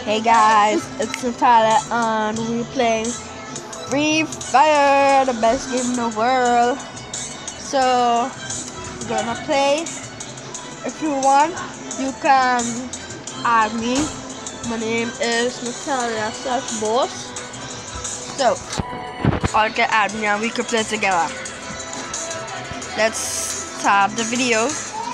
Hey guys, it's Natalia and we're playing Free Fire, the best game in the world. So, we're gonna play. If you want, you can add me. My name is Natalia Boss. So, or you can add me and we can play together. Let's start the video.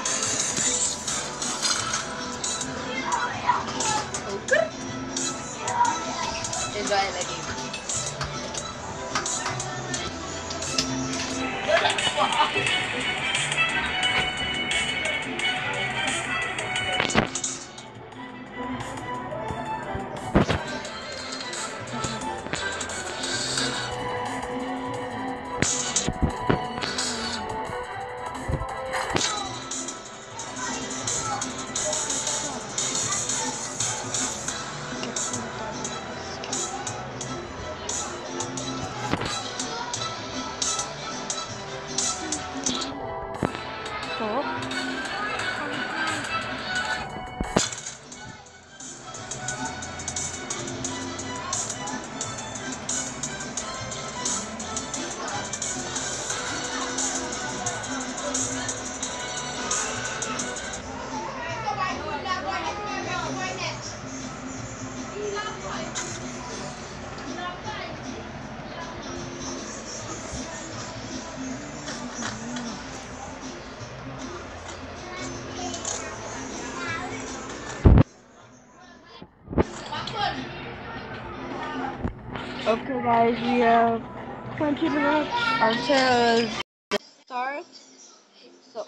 Enjoy the game. Okay guys, we have 20 minutes until the start. So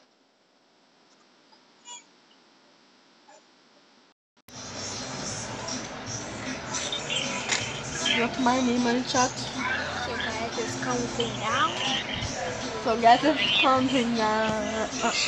what's my name in chat? So guys, it's counting down. So guys, it's counting down.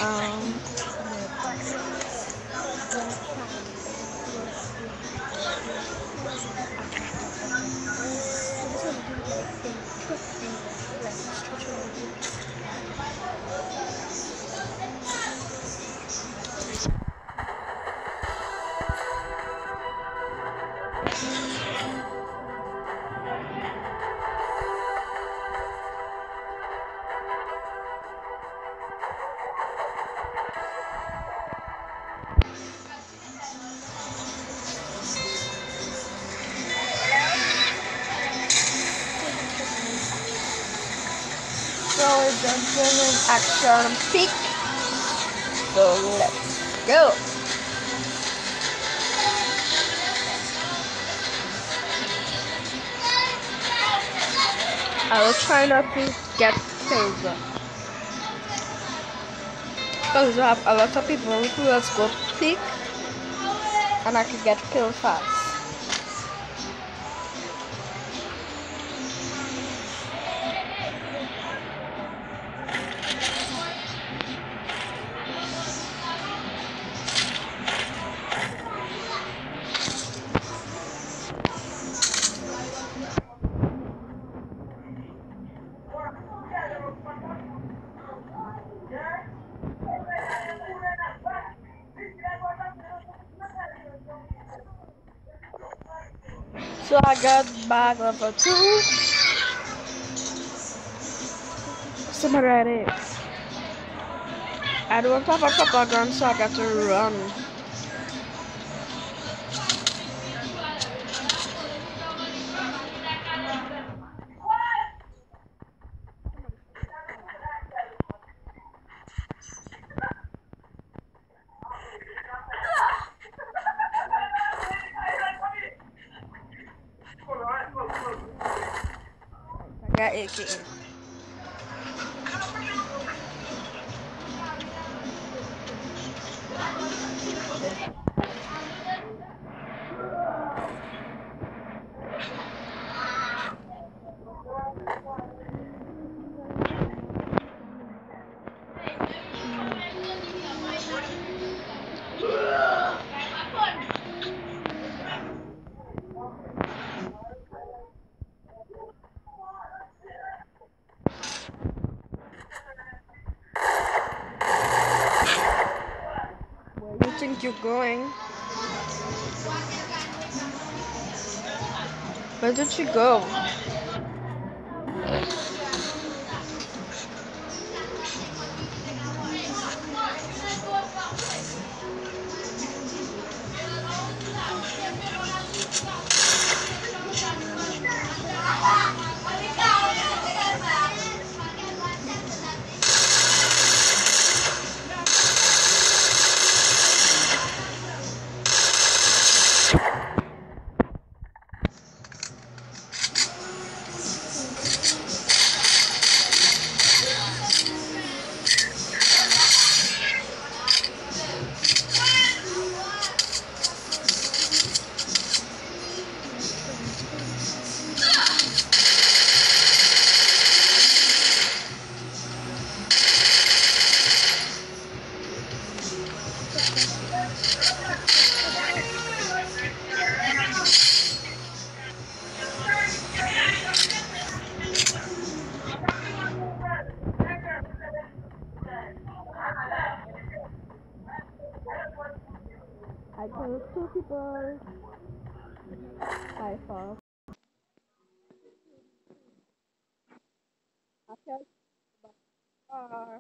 So we're jumping in action peak. So let's go. I will try not to get killed because we have a lot of people who let's go peak and I could get killed fast. So I got bag level 2. Somewhere right here. I don't have a proper gun, so I got to run. I got AK. Where you think you're going? Where did she go? I killed 2 people. By far. I killed far.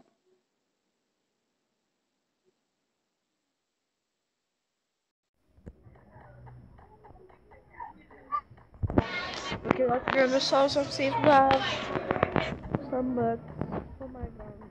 Okay, let's grab the sauce and see if we have some bugs for my gun.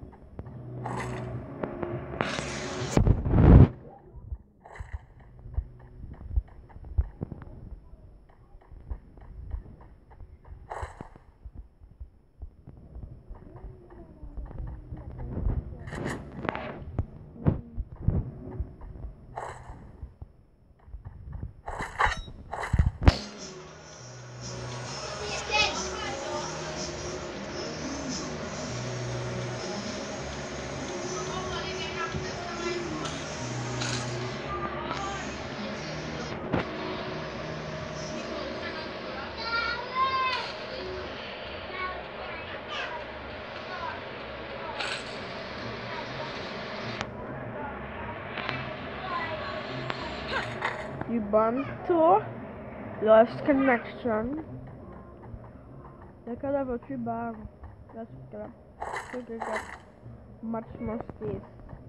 Ubuntu lost connection. Look at level 3 bar. Let's get much more space.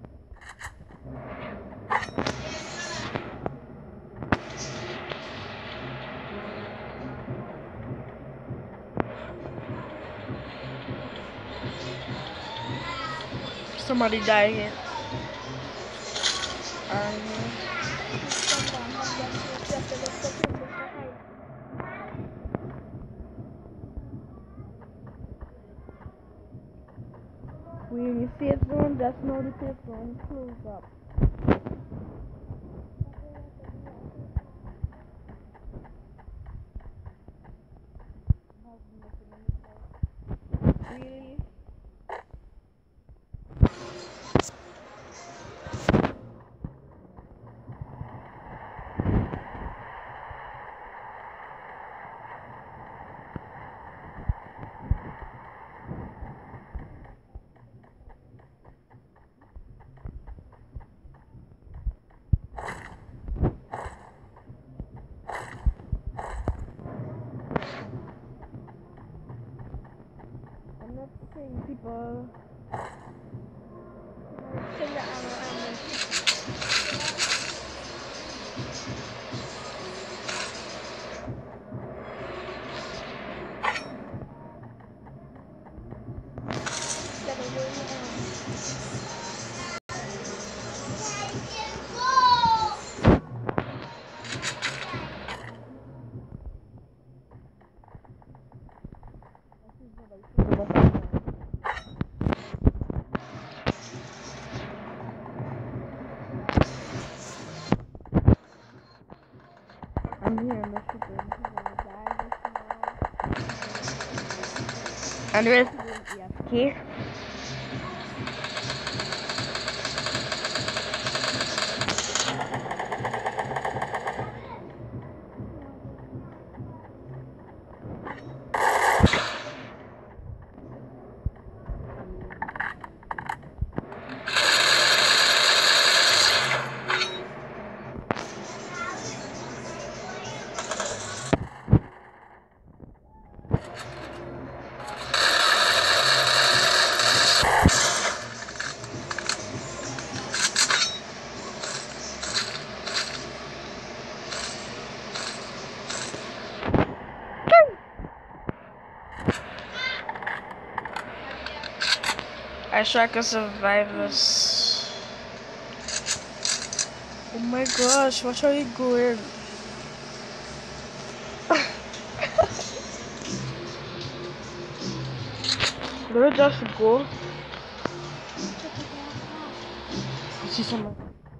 Somebody dying it. We in the safe zone, that's not the safe zone. Close up. Really? I'm not saying people. Send the ammo. I'm here in the shooting. And we're EFK. guys, try to survive this. Oh my gosh, what are you doing? Do we just go? I see someone.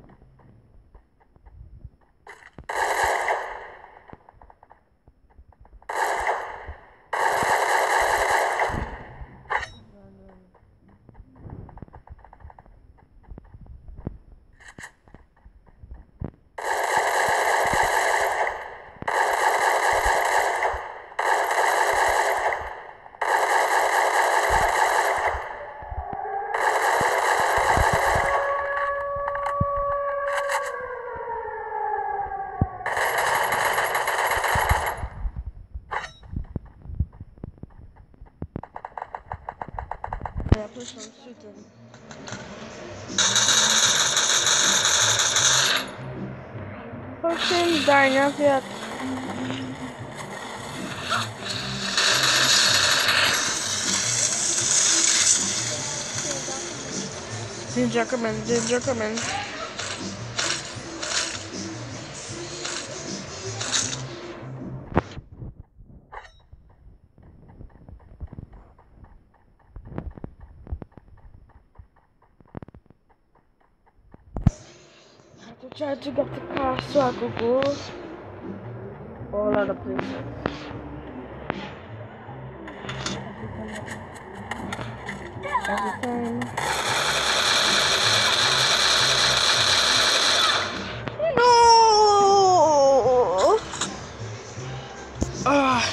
Yeah, push on shooting. Pushing dying up yet. Danger coming, danger coming. I have to try to get the car so I could go all other places. Every time. No! Ah.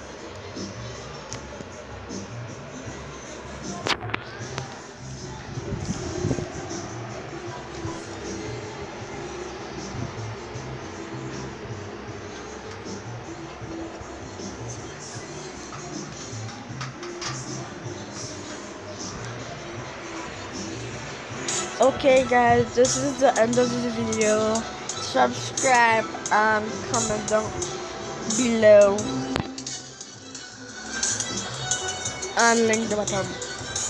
Okay guys, this is the end of the video. Subscribe and comment down below and link the button.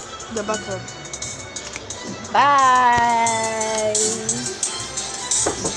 Bye.